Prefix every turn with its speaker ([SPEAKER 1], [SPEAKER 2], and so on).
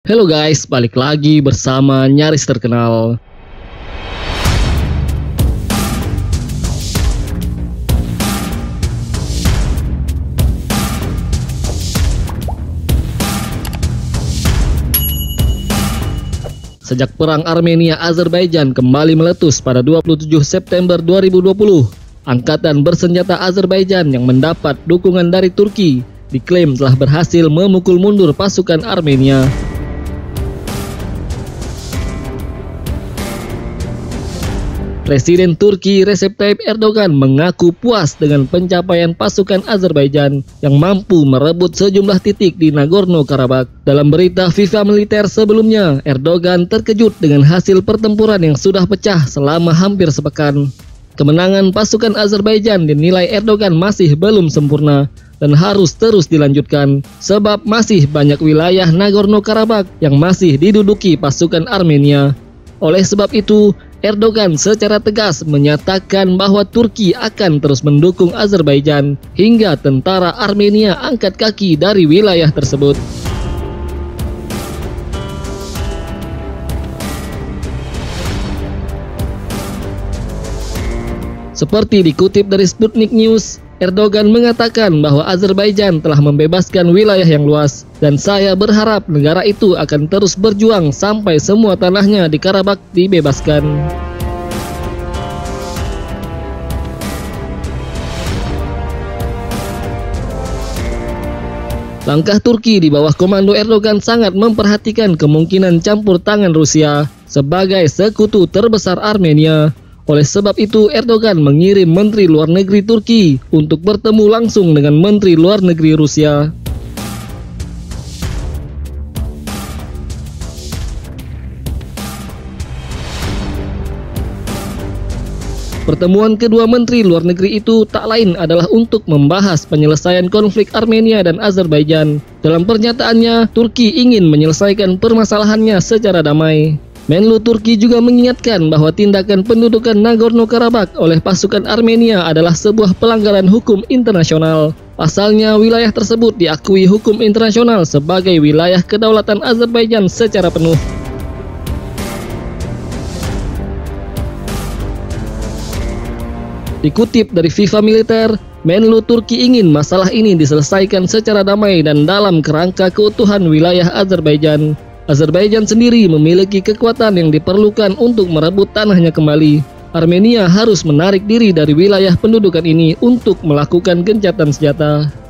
[SPEAKER 1] Halo guys, balik lagi bersama Nyaris Terkenal. Sejak perang Armenia-Azerbaijan kembali meletus pada 27 September 2020, angkatan bersenjata Azerbaijan yang mendapat dukungan dari Turki diklaim telah berhasil memukul mundur pasukan Armenia. Presiden Turki Recep Tayyip Erdogan mengaku puas dengan pencapaian pasukan Azerbaijan yang mampu merebut sejumlah titik di Nagorno-Karabakh. Dalam berita FIFA militer sebelumnya, Erdogan terkejut dengan hasil pertempuran yang sudah pecah selama hampir sepekan. Kemenangan pasukan Azerbaijan dinilai Erdogan masih belum sempurna dan harus terus dilanjutkan, sebab masih banyak wilayah Nagorno-Karabakh yang masih diduduki pasukan Armenia. Oleh sebab itu, Erdogan secara tegas menyatakan bahwa Turki akan terus mendukung Azerbaijan hingga tentara Armenia angkat kaki dari wilayah tersebut. Seperti dikutip dari Sputnik News, Erdogan mengatakan bahwa Azerbaijan telah membebaskan wilayah yang luas, dan saya berharap negara itu akan terus berjuang sampai semua tanahnya di Karabakh dibebaskan. Langkah Turki di bawah komando Erdogan sangat memperhatikan kemungkinan campur tangan Rusia sebagai sekutu terbesar Armenia. Oleh sebab itu, Erdogan mengirim Menteri Luar Negeri Turki untuk bertemu langsung dengan Menteri Luar Negeri Rusia. Pertemuan kedua Menteri Luar Negeri itu tak lain adalah untuk membahas penyelesaian konflik Armenia dan Azerbaijan. Dalam pernyataannya, Turki ingin menyelesaikan permasalahannya secara damai. Menlu Turki juga mengingatkan bahwa tindakan pendudukan Nagorno-Karabakh oleh pasukan Armenia adalah sebuah pelanggaran hukum internasional. Pasalnya, wilayah tersebut diakui hukum internasional sebagai wilayah kedaulatan Azerbaijan secara penuh. Dikutip dari FIFA militer, Menlu Turki ingin masalah ini diselesaikan secara damai dan dalam kerangka keutuhan wilayah Azerbaijan. Azerbaijan sendiri memiliki kekuatan yang diperlukan untuk merebut tanahnya kembali. Armenia harus menarik diri dari wilayah pendudukan ini untuk melakukan gencatan senjata.